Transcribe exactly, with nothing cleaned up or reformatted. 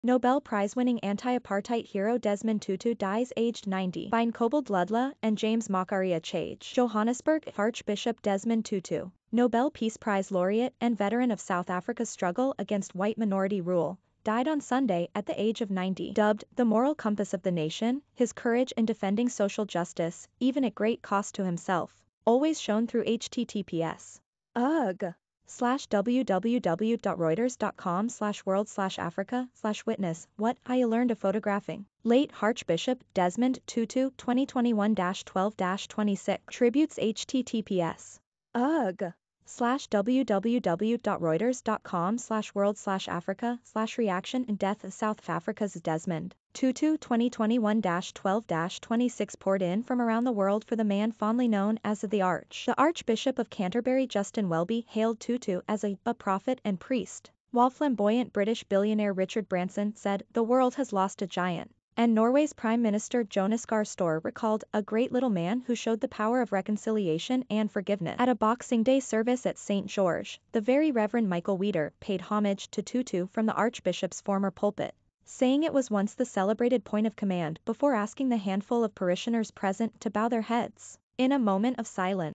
Nobel Prize-winning anti-apartheid hero Desmond Tutu dies aged ninety. Fine Kobold Ludla and James Macharia Chage. Johannesburg Archbishop Desmond Tutu, Nobel Peace Prize laureate and veteran of South Africa's struggle against white minority rule, died on Sunday at the age of ninety. Dubbed the moral compass of the nation, his courage in defending social justice, even at great cost to himself, always shone through. Https. Ugh. slash www.reuters.com slash world slash Africa slash witness what I learned of photographing. Late Archbishop Desmond Tutu twenty twenty-one dash twelve dash twenty-six. Tributes. Https. Ugh. slash www.reuters.com slash world slash Africa slash reaction and death of South Africa's Desmond Tutu twenty twenty-one dash twelve dash twenty-six poured in from around the world for the man fondly known as the Arch. The Archbishop of Canterbury Justin Welby hailed Tutu as a, a prophet and priest, while flamboyant British billionaire Richard Branson said, "The world has lost a giant." And Norway's Prime Minister Jonas Gahr Store recalled, "A great little man who showed the power of reconciliation and forgiveness." At a Boxing Day service at Saint George, the Very Reverend Michael Weeder paid homage to Tutu from the Archbishop's former pulpit, saying it was once the celebrated point of command before asking the handful of parishioners present to bow their heads. In a moment of silence,